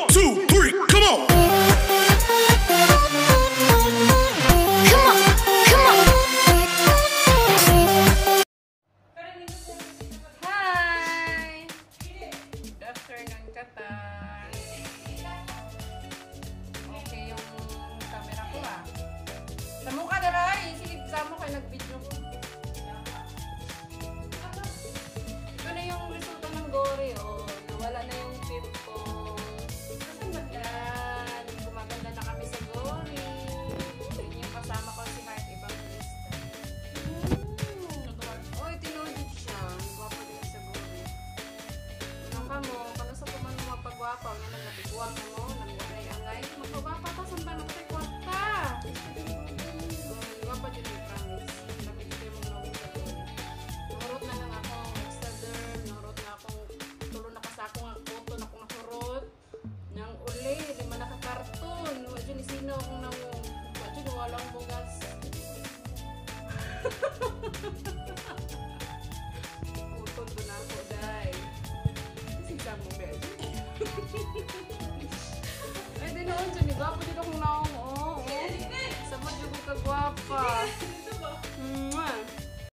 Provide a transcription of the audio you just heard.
1, 2, 3, come on. Hi! Good afternoon, Katan. Okay yung camera ko ah. Samo ka na rin. Sige, samo kayo nag-video ko. Ito na yung resulta ng gore, oh. Nawala na yung pimple. Kasi yan. Gumaganda na kami sa gore. Yun yung kasama ko si Heart Evangelista. Oy, tinudit siya. Gwapo din sa gore. Anong ka mo? Kano sa kuman mo magpagwapa? Nga nang nabiguan mo mo. Nangangay-angay. Magpagwapa ka. Saan ba nakatay kwarta? Gwapo din yung promise. Lapit ko yung mga sa gore. Nahurot na lang ako. Extra derm. Nahurot na akong tulo na kasako nga koto na akong nahurot. Nang uli. Lima nakakarton. Wadyo ni sino akong nangong. Wadyo ni walang bugas. Utod ko na ako, day. Sisa mo, Bejo. Ay, di noon dyan. Gwapo dito kung naong. Oo. Sama dyan ko kagwapa. Mwah.